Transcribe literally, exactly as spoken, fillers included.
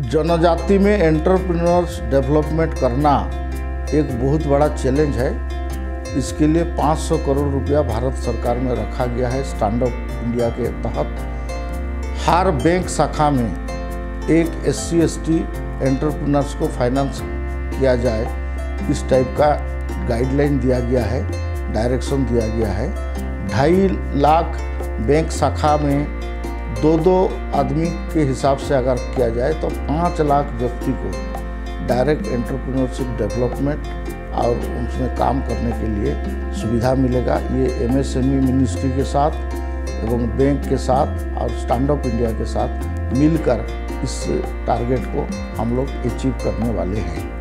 जनजाति में entrepreneurs development करना एक बहुत बड़ा चैलेंज है। इसके लिए पाँच सौ करोड़ रुपया भारत सरकार में रखा गया है। स्टैंड अप इंडिया के तहत हर बैंक शाखा में एक S C S T entrepreneurs को फाइनेंस किया जाए, इस टाइप का गाइडलाइन दिया गया है, डायरेक्शन दिया गया है। ढाई लाख बैंक शाखा में दो दो आदमी के हिसाब से अगर किया जाए तो पाँच लाख व्यक्ति को डायरेक्ट एंटरप्रेन्योरशिप डेवलपमेंट और उसमें काम करने के लिए सुविधा मिलेगा। ये M S M E ministry के साथ एवं बैंक के साथ और स्टैंड अप इंडिया के साथ मिलकर इस टारगेट को हम लोग अचीव करने वाले हैं।